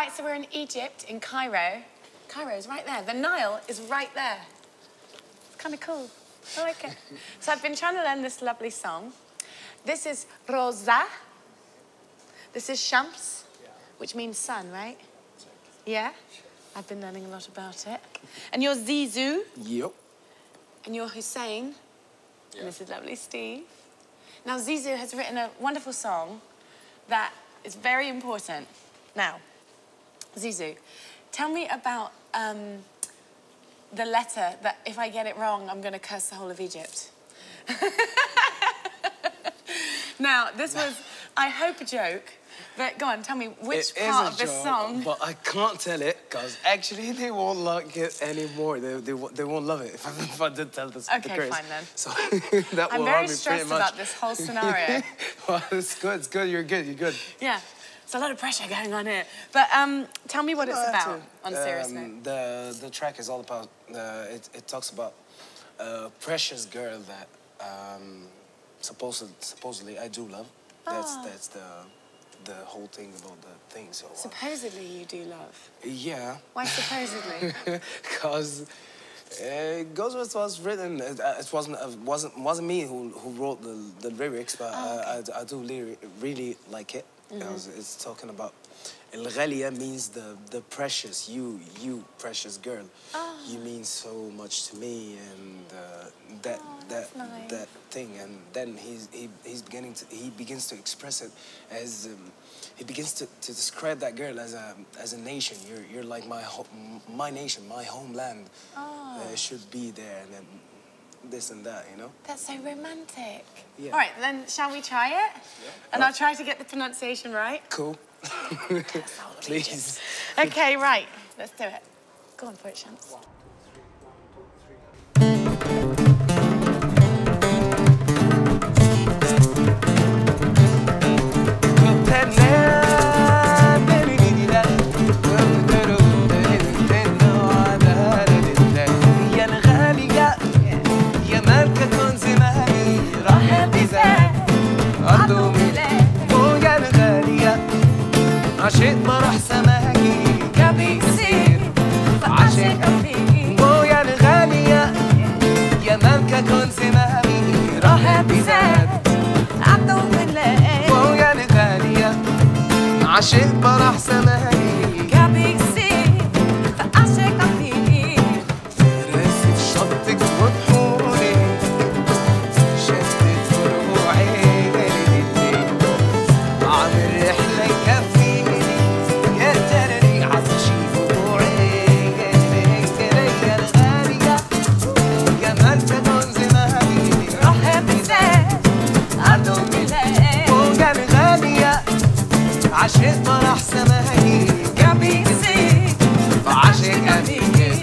right, so we're in Egypt, in Cairo. Cairo's right there. The Nile is right there. It's kind of cool. I like it. So I've been trying to learn this lovely song. This is Rosa. This is Shams, which means sun, right? Yeah? I've been learning a lot about it. And you're Zizou. Yep. And you're Hussein. Yeah. And this is lovely Steve. Now, Zizou has written a wonderful song that is very important. Now, Zizou, tell me about the letter that if I get it wrong, I'm going to curse the whole of Egypt. Now, this was, I hope, a joke. But go on, tell me which part of this song. But I can't tell it because actually they won't like it anymore. They won't love it if I did tell this. Okay, fine then. So that I'm will very harm me stressed pretty much. about this whole scenario. Well, it's good. It's good. You're good. You're good. Yeah, it's a lot of pressure going on here. But tell me what it's about. On a serious note. The track is all about. It talks about a precious girl that supposedly I do love. That's the whole thing about the thing. So supposedly you do love. Yeah. Why supposedly? Because it goes with what's written. It wasn't me who wrote the lyrics, but I do really like it. Because it's talking about El Ghalia means the precious, you precious girl. You mean so much to me, and that thing. And then he begins to express it as he begins to describe that girl as a nation. You're like my nation, my homeland. Should be there, and then this and that, you know? That's so romantic. Yeah. All right, then shall we try it? Yeah. And I'll try to get the pronunciation right. Cool. Please. Okay, right. Let's do it. Go on for it, Shams. عشق مرح سماكي كبي يصير عشق فيكي ويا الغالية يا ملكة كون زمامي راح بزاد عبدو بالله ويا الغالية عشق مرح سماكي كبي يصير عشق فيكي فرست شطك وبحوري شدت فروعي عامل رحلة يكفي عشق فرح سماهي قبي يصير عشق أبيك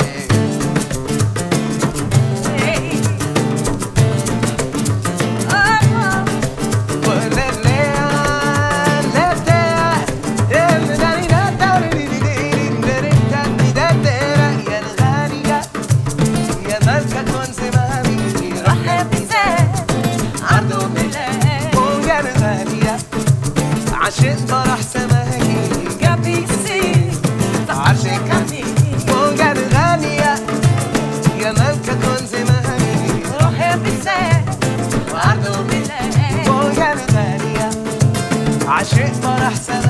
عشق فرح سماهي قبي يصير عشق أبيك موجة الغالية يا ملكة كون زمامي روحي بزاد وعرضه بالله موجة الغالية عشق فرح سماهي